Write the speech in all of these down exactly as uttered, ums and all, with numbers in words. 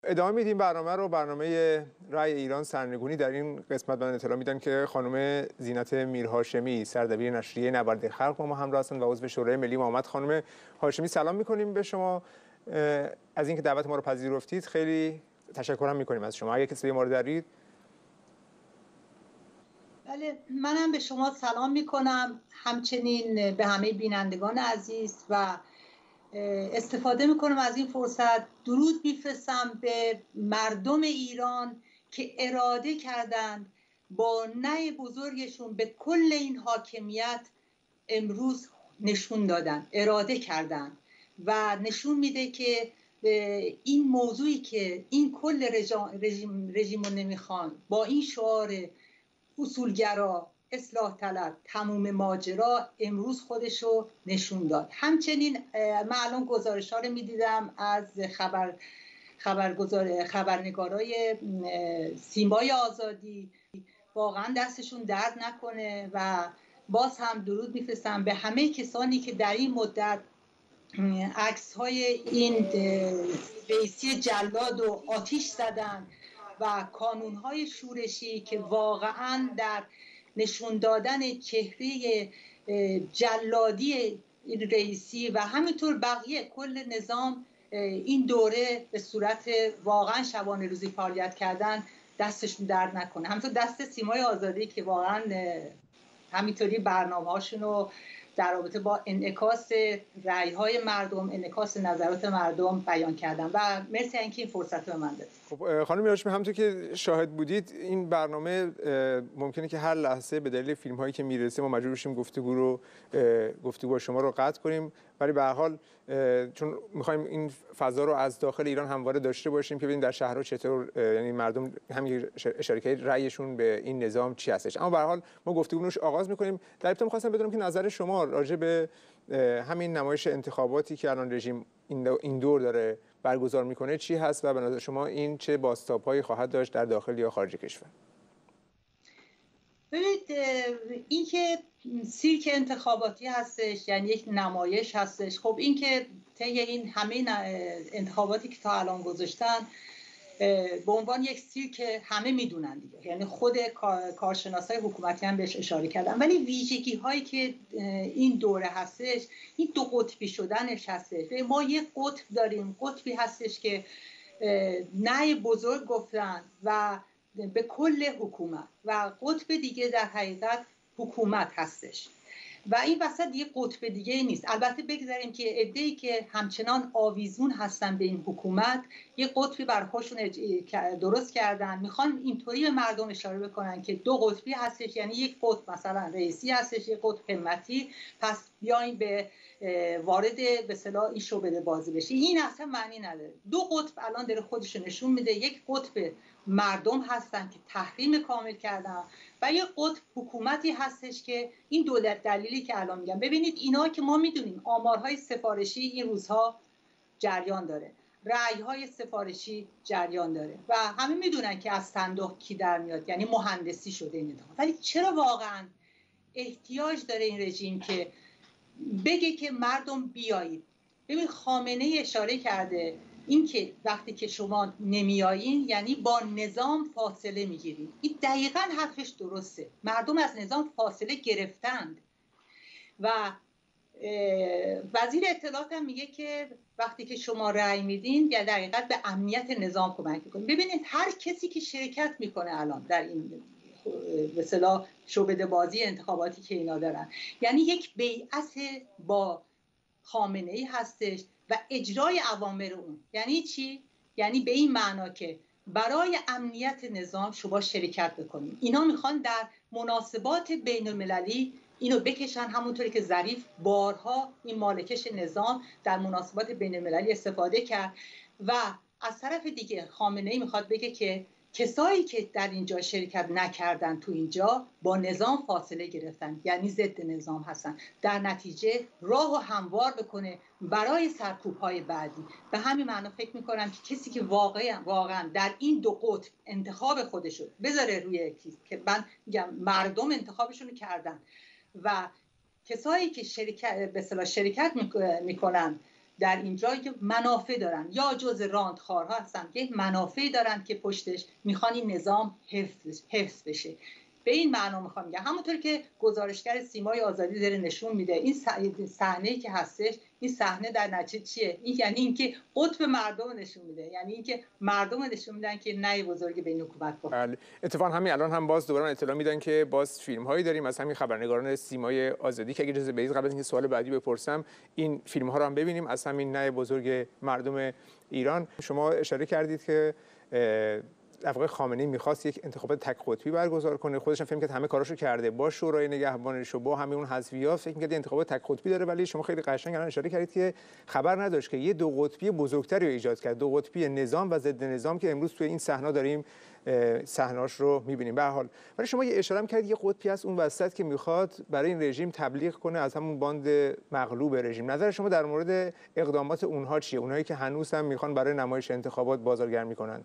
ادامه میدیم برنامه رو. برنامه رأی ایران سرنگونی. در این قسمت من اطلاع میدن که خانم زینت میرهاشمی سردبیر نشریه نبرد خلق با ما همراه هستند و عضو شورای ملی مقاومت. خانم هاشمی سلام میکنیم به شما، از اینکه دعوت ما رو پذیرفتید خیلی تشکر میکنیم از شما. اگه کسی ما رو دارید. بله، منم به شما سلام میکنم، همچنین به همه بینندگان عزیز و استفاده میکنم از این فرصت درود میفرستم به مردم ایران که اراده کردند با نای بزرگشون به کل این حاکمیت امروز نشون دادن، اراده کردن و نشون میده که این موضوعی که این کل رژیم رژیم رو نمیخوان با این شعار اصولگرا، اصلاح طلب، تموم ماجرا امروز خودشو نشون داد. همچنین من الان گزارش ها رو میدیدم از خبر خبرگزار خبرنگارای سیمای آزادی، واقعا دستشون درد نکنه و باز هم درود میفرستم به همه کسانی که در این مدت عکس های این رئیسی جلاد و آتیش زدن و کانون های شورشی که واقعا در نشون دادن چهره جلادی این رئیسی و همینطور بقیه کل نظام این دوره به صورت واقعا شبانه روزی فعالیت کردن، دستشون درد نکنه. همینطور دست سیمای آزادی که واقعا همینطوری برنامه هاشون رو در رابطه با انعکاس رأی‌های مردم، انعکاس نظرات مردم بیان کردم و مرسی اینکه این فرصت رو به من دادید. خب خانم میرهاشمی، همونطور که شاهد بودید این برنامه ممکنه که هر لحظه به دلیل فیلم‌هایی که میرسه ما مجبور بشیم گفتگو رو گفتگو شما رو قطع کنیم، ولی به هر حال چون می‌خوایم این فضا رو از داخل ایران همواره داشته باشیم که ببینیم در شهرها چطور، یعنی مردم همین اشاره کردید رأیشون به این نظام چی هستش. اما به هر حال ما گفتگو رو آغاز می‌کنیم. در ابتدا می‌خواستم بدونم که نظر شما راجع به همین نمایش انتخاباتی که الان رژیم این دور داره برگزار میکنه چی هست و به نظر شما این چه بازتاب‌هایی خواهد داشت در داخل یا خارج کشور؟ ببینید، این که سیرک انتخاباتی هستش، یعنی یک نمایش هستش. خب این که طی این همه انتخاباتی که تا الان گذاشتن به عنوان یک سیرک همه میدونن دیگه، یعنی خود کارشناسای حکومتی هم بهش اشاره کردن، ولی ویژگی هایی که این دوره هستش این دو قطبی شدنش هستش. ما یک قطب داریم، قطبی هستش که نه بزرگ گفتن و به کل حکومت و قطب دیگه در حقیقت حکومت هستش و این وسط یه قطب دیگه نیست. البته بگذاریم که عده‌ای که همچنان آویزون هستن به این حکومت یه قطبی بر خودشون درست کردن، میخوان اینطوری به مردم اشاره بکنن که دو قطبی هستش، یعنی یک قطب مثلا رئیسی هستش، یک قطب همتی، پس بیاین به وارد به اصطلاح این شعبده بازی بشی. این اصلا معنی نداره. دو قطب الان داره خودش نشون میده، یک قطب مردم هستن که تحریم کامل کردن و یک قطب حکومتی هستش که این دولت دلیلی که الان میگم. ببینید اینا که ما میدونیم آمارهای سفارشی این روزها جریان داره، رأی‌های سفارشی جریان داره و همه میدونن که از صندوق کی در میاد، یعنی مهندسی شده این انتخاب. ولی چرا واقعا احتیاج داره این رژیم که بگه که مردم بیایید؟ ببین خامنه‌ای اشاره کرده این که وقتی که شما نمیایین یعنی با نظام فاصله میگیرید. این دقیقاً حرفش درسته. مردم از نظام فاصله گرفتند و وزیر اطلاعات هم میگه که وقتی که شما رأی میدین یا در حقیقت به امنیت نظام کمک میکنید. ببینید هر کسی که شرکت میکنه الان در این به اصطلاح شعبده بازی انتخاباتی که اینا دارن، یعنی یک بیعت با خامنه‌ای هستش و اجرای اوامر اون. یعنی چی؟ یعنی به این معنا که برای امنیت نظام شما شرکت بکنید. اینا میخوان در مناسبات بین المللی اینو بکشن، همونطوری که ظریف بارها این مالکش نظام در مناسبات بین المللی استفاده کرد و از طرف دیگه خامنه‌ای میخواد بگه که کسایی که در اینجا شرکت نکردن تو اینجا با نظام فاصله گرفتن، یعنی ضد نظام هستن، در نتیجه راه و هموار بکنه برای سرکوب‌های بعدی. به همین معنا فکر می‌کنم که کسی که واقعا واقعا در این دو قطب انتخاب خودشو بذاره روی کیس، که من میگم مردم انتخابشون رو کردن و کسایی که شرکت به اصطلاح شرکت میکنن در اینجا که منافع دارن یا جز راندخوارها هستن که منافع دارن که پشتش میخوان این نظام حفظ حفظ بشه. به این معنا میخوام بگم همونطور که گزارشگر سیمای آزادی داره نشون میده این صحنه‌ای که هستش، این صحنه در نتیجه چیه؟ این یعنی اینکه قطب مردم نشون میده، یعنی اینکه مردم نشون میدن که نه بزرگ بین حکومت با. بله اتفاقا همین الان هم باز دوباره اطلاع میدن که باز فیلم هایی داریم از همین خبرنگاران سیمای آزادی که اگه اجازه بدید قبل از اینکه سوال بعدی بپرسم این فیلم ها رو هم ببینیم از همین نه بزرگ مردم ایران. شما اشاره کردید که در واقع خامنه‌ای می‌خواست یک انتخابات تک قطبی برگزار کنه، خودش هم فکر می‌کرد همه کاراشو کرده با شورای نگهبانش و با همه اون حذفیات فکر می‌کرد انتخابات تک قطبی داره، ولی شما خیلی قشنگ الان اشاره کردید که خبر نداشت که یه دو قطبی بزرگتری رو ایجاد کرد، دو قطبی نظام و ضد نظام که امروز توی این صحنه داریم صحنه‌اش رو می‌بینیم. به هر حال ولی شما یه اشاره کردید یه قطبی هست اون وسط که می‌خواد برای این رژیم تبلیغ کنه از همون باند مغلوب رژیم. نظر شما در مورد اقدامات اونها چیه؟ اونایی که هنوز هم می‌خوان برای نمایش انتخابات بازارگرمی کنن؟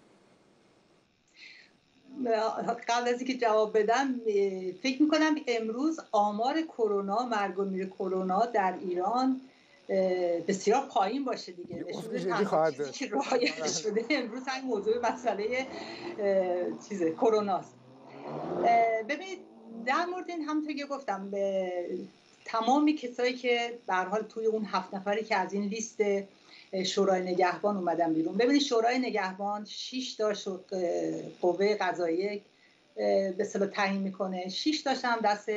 قبل از اینکه جواب بدم فکر میکنم امروز آمار کرونا، مرگ و میر کرونا در ایران بسیار پایین باشه دیگه، نشون تنها چیزی که رعایت شده امروز همین موضوع مسئله چیزه کروناست. ببینید در مورد این همونطور که گفتم به تمامی کسایی که به هر حال توی اون هفت نفری که از این لیست شورای نگهبان اومدن بیرون، ببینید شورای نگهبان شش تا قوه قضاییه به اصطلاح تعیین میکنه، شش تاش هم دست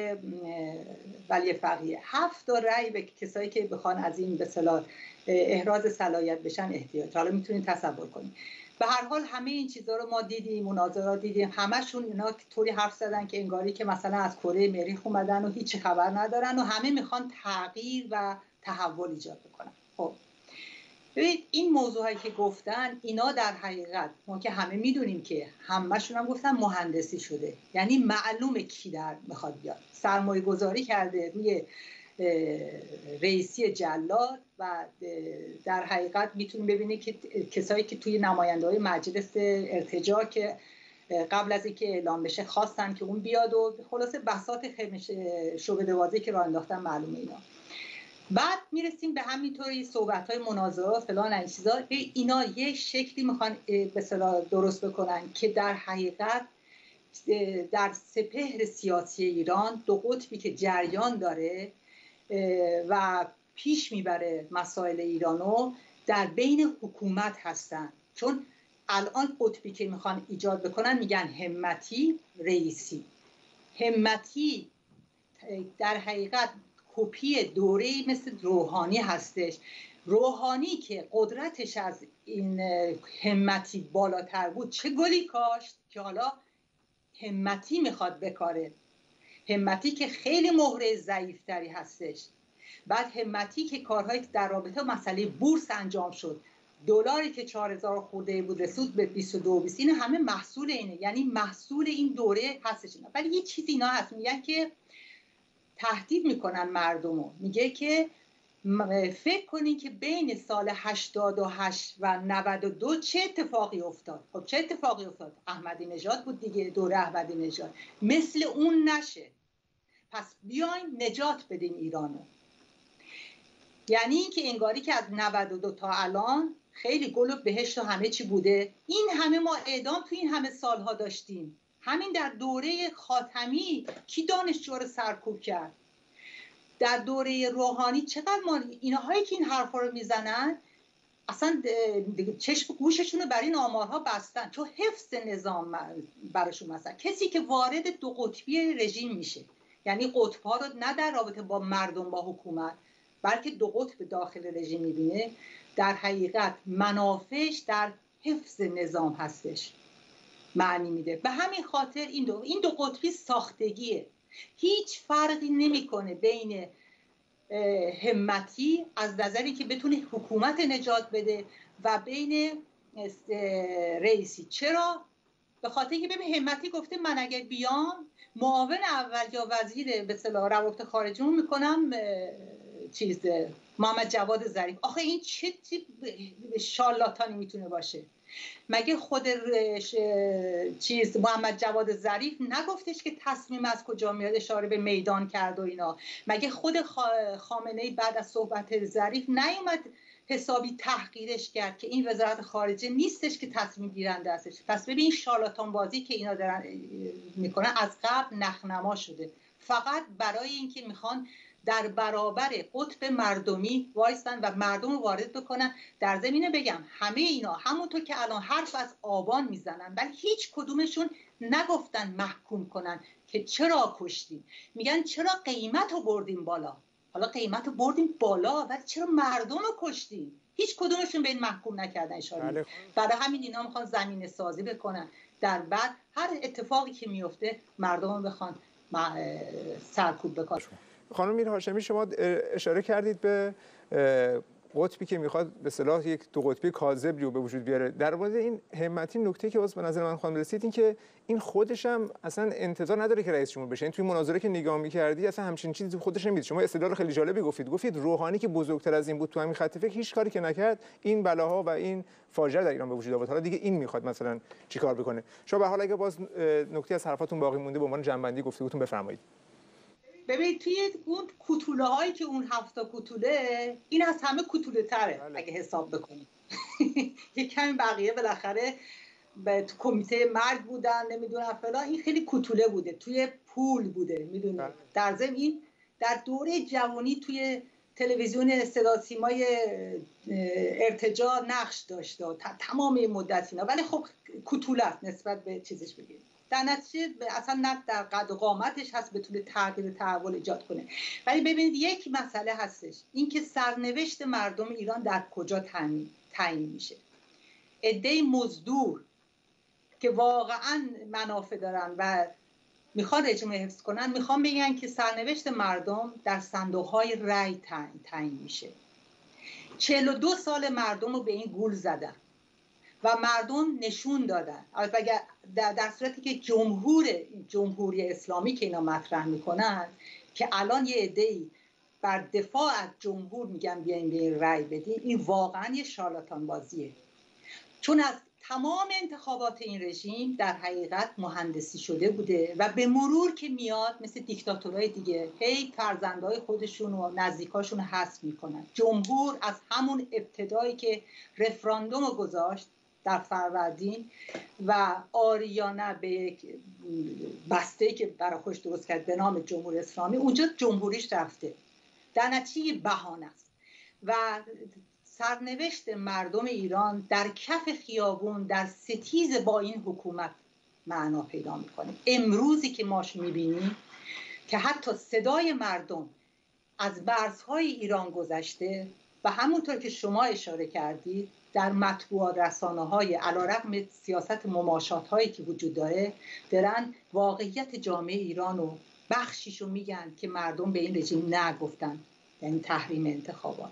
ولی فقیه، هفت تا رأی به کسایی که بخوان از این به اصطلاح احراز صلاحیت بشن احتیاج. حالا میتونید تصور کنید. به هر حال همه این چیزها رو ما دیدیم، مناظرات دیدیم، همشون اینا طوری حرف زدن که انگاری که مثلا از کره مریخ اومدن و هیچ خبر ندارن و همه میخوان تغییر و تحول ایجاد بکنن. خب ببینید این موضوعایی که گفتن اینا در حقیقت ما که همه میدونیم که همه‌شون هم گفتن مهندسی شده، یعنی معلومه کی در میخواد بیاد. سرمایه گذاری کرده روی رئیسی جلاد و در حقیقت میتونیم ببینید که کسایی که توی نماینده‌های مجلس ارتجاع که قبل از اینکه اعلام بشه خواستن که اون بیاد و خلاصه بساط شعبه دوازی که راه انداختن معلومه اینا. بعد میرسیم به همینطوری صحبت‌های مناظرات فلان این چیزا، اینا یه شکلی میخوان به اصطلاح درست بکنن که در حقیقت در سپهر سیاسی ایران دو قطبی که جریان داره و پیش میبره مسائل ایرانو در بین حکومت هستن. چون الان قطبی که میخوان ایجاد بکنن میگن همتی رئیسی. همتی در حقیقت کپی دوره‌ای مثل روحانی هستش. روحانی که قدرتش از این همتی بالاتر بود چه گلی کاشت که حالا همتی میخواد بکاره. همتی که خیلی مهره ضعیفتری هستش. بعد همتی که کارهایی در رابطه مسئله بورس انجام شد، دلاری که چهار هزار خورده بود رسید به بیست و دو بیست، این همه محصول اینه، یعنی محصول این دوره هستش. ولی یه چیزی اینا هست میگن که تهدید میکنن مردمو، میگه که فکر کنین که بین سال هشتاد و هشت و نود و دو چه اتفاقی افتاد. خب چه اتفاقی افتاد؟ احمدی نژاد بود دیگه، دوره احمدی نژاد. مثل اون نشه، پس بیاین نجات بدین ایرانو. یعنی این که انگاری که از نود و دو تا الان خیلی گل و بهشت و همه چی بوده. این همه ما اعدام تو این همه سالها داشتیم. همین در دوره خاتمی کی دانشجو رو سرکوب کرد؟ در دوره روحانی چقدر ما اینهایی که این حرفا رو میزنن اصلا چشم گوششون رو بر این آمارها بستن، چون حفظ نظام براشون مثلا. کسی که وارد دو قطبی رژیم میشه، یعنی قطب‌ها رو نه در رابطه با مردم با حکومت بلکه دو قطب داخل رژیم میبینه، در حقیقت منافعش در حفظ نظام هستش معنی میده. به همین خاطر این دو این دو قطبی ساختگیه، هیچ فرقی نمیکنه بین همتی از نظری که بتونه حکومت نجات بده و بین رئیسی. چرا؟ به خاطر اینکه ببین همتی گفته من اگر بیام معاون اول یا وزیر به اصطلاح روابط خارجه میکنم چیز محمد جواد ظریف. آخه این چه شارلاتانی میتونه باشه؟ مگه خود چیز محمد جواد ظریف نگفتش که تصمیم از کجا میاد، اشاره به میدان کرد و اینا؟ مگه خود خامنه‌ای بعد از صحبت ظریف نیومد حسابی تحقیرش کرد که این وزارت خارجه نیستش که تصمیم گیرنده هستش. پس ببین شارلاتان بازی که اینا دارن میکنن از قبل نخنما شده، فقط برای اینکه میخوان در برابر قطب مردمی وایستن و مردم رو وارد بکنن. در زمینه بگم همه اینا همونطور که الان حرف از آبان میزنن ولی هیچ کدومشون نگفتن محکوم کنن که چرا کشتیم، میگن چرا قیمت رو بردیم بالا. حالا قیمت رو بردیم بالا ولی چرا مردم رو کشتیم؟ هیچ کدومشون به این محکوم نکردن اشاره. برای همین اینا میخوان زمینه سازی بکنن، در بعد هر اتفاقی که میفته مردم رو بخوان سرکوب بکنن. خانم میرهاشمی شما اشاره کردید به قطبی که میخواد به اصطلاح یک دو قطبی کاذب رو به وجود بیاره. در مورد این همتی نکته که به نظر من خانم رسید این که این خودش هم اصلا انتظار نداره که رئیس جمهور بشه. این توی مناظره که نگاه می‌کردی اصلا همچین چیزی خودش نمی‌دید. شما استدلال خیلی جالبی گفتید. گفتید روحانی که بزرگتر از این بود تو همین خط فکر هیچ کاری که نکرد این بلاها و این فاجعه در ایران به وجود آورد. حالا دیگه این میخواد مثلا چیکار بکنه؟ شما به حال اگه باز نکته از حرفاتون باقی مونده به عنوان جنبندی گفتگوتون بفرمایید. ببین توی اون کوتوله هایی که اون هفت کوتوله این از همه کوتوله تره اگه حساب بکنی. یک کمی بقیه بالاخره به تو کمیته مرگ بودن نمیدونم فلان، این خیلی کوتوله بوده، توی پول بوده میدونی. در ضمن این در دوره جوانی توی تلویزیون صدا سیمای ارتجاع نقش داشته تمام این مدت اینا، ولی خب کوتوله است نسبت به چیزش بگیریم. در نتیجه اصلا نه در قد و قامتش هست بتونه تغییر و تحول ایجاد کنه. ولی ببینید یک مسئله هستش، این که سرنوشت مردم ایران در کجا تعیین میشه. عده مزدور که واقعا منافع دارن و میخوان رژیم حفظ کنن میخوان بگن که سرنوشت مردم در صندوق‌های رای تعیین میشه. چهل و دو سال مردم رو به این گول زدن و مردم نشون دادن، البته در, در صورتی که جمهور جمهوری اسلامی که اینا مطرح میکنن که الان یه عده‌ای بر دفاع از جمهور میگن بیاین به این رأی بدین، این واقعا یه شارلاتان بازیه. چون از تمام انتخابات این رژیم در حقیقت مهندسی شده بوده و به مرور که میاد مثل دیکتاتورهای دیگه هی فرزندای خودشون و نزدیکاشون رو حذف میکنن. جمهور از همون ابتدایی که رفراندوم رو گذاشت در فروردین و آریانه به یک بسته که برای خودش درست کرد به نام جمهوری اسلامی، اونجا جمهوریش رفته، در نتیجه بهانه است و سرنوشت مردم ایران در کف خیابون در ستیز با این حکومت معنا پیدا میکنه. امروزی که ماش میبینیم که حتی صدای مردم از مرزهای ایران گذشته و همونطور که شما اشاره کردید در مطبوعات رسانه‌های علیرغم سیاست مماشات هایی که وجود داره دارن واقعیت جامعه ایران رو بخشیشو میگن که مردم به این رژیم نگفتن، یعنی تحریم انتخابات.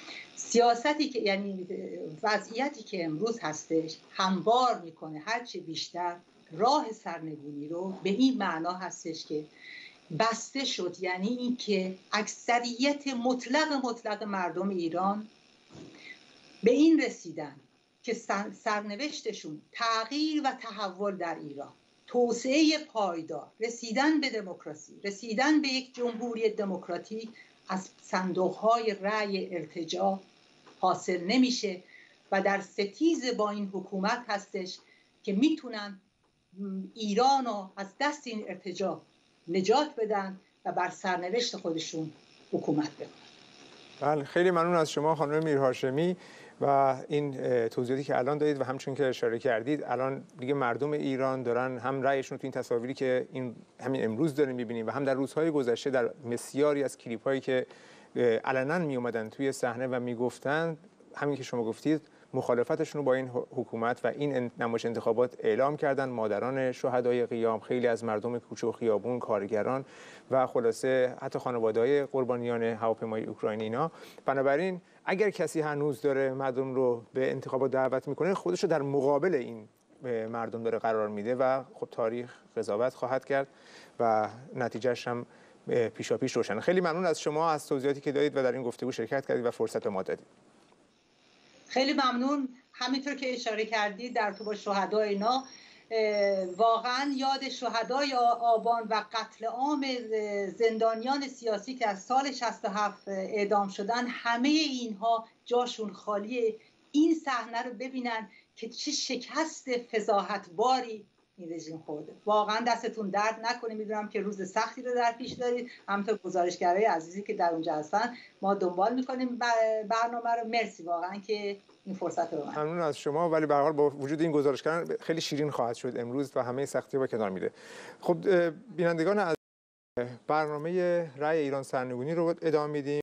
سیاستی که یعنی وضعیتی که امروز هستش هموار میکنه هرچه بیشتر راه سرنگونی رو به این معنا هستش که بسته شد، یعنی این که اکثریت مطلق مطلق مردم ایران به این رسیدن که سرنوشتشون تغییر و تحول در ایران، توسعه پایدار، رسیدن به دموکراسی، رسیدن به یک جمهوری دموکراتیک از صندوق‌های رأی ارتجاع حاصل نمیشه و در ستیز با این حکومت هستش که میتونن ایران رو از دست این ارتجاع نجات بدن و بر سرنوشت خودشون حکومت بکنن. بله، خیلی ممنون از شما خانم میرهاشمی و این توضیحاتی که الان دادید و همچون که اشاره کردید الان دیگه مردم ایران دارن هم رأیشون تو این تصاویری که این همین امروز داریم می‌بینیم و هم در روزهای گذشته در بسیاری از کلیپ‌هایی که علنا می اومدن توی صحنه و میگفتن همین که شما گفتید مخالفتشون رو با این حکومت و این نمایش انتخابات اعلام کردن. مادران شهدای قیام، خیلی از مردم کوچه و خیابون، کارگران و خلاصه حتی خانواده‌های قربانیان هواپیمای اوکراینی اینا. بنابراین اگر کسی هنوز داره مردم رو به انتخابات دعوت میکنه خودش رو در مقابل این مردم داره قرار میده و خب تاریخ قضاوت خواهد کرد و نتیجهش هم پیشاپیش روشنه. خیلی ممنون از شما از توضیحاتی که دادید و در این گفتگو شرکت کردید و فرصت به ما دادید. خیلی ممنون. همینطور که اشاره کردید در تو با شهدا اینا واقعا یاد شهدای آبان و قتل عام زندانیان سیاسی که از سال شصت و هفت اعدام شدن، همه اینها جاشون خالیه. این صحنه رو ببینن که چه شکست فضاحتباری این رژیم خورده. واقعا دستتون درد نکنه. میدونم که روز سختی رو در پیش دارید. همونطور گزارشگرای عزیزی که در اونجا هستن، ما دنبال میکنیم برنامه رو. مرسی واقعا که این فرصت رو من. ممنون از شما. ولی به هر حال با وجود این گزارشگران خیلی شیرین خواهد شد امروز و همه سختی با کنار میره. خب بینندگان از برنامه رأی ایران سرنگونی رو ادامه میدیم.